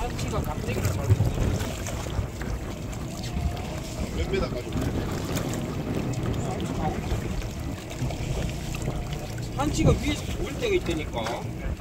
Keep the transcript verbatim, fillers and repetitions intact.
한치가 깜짝이를 잘 먹어. 몇 메다까지 한치가 위에서 보일 때가 있다니까.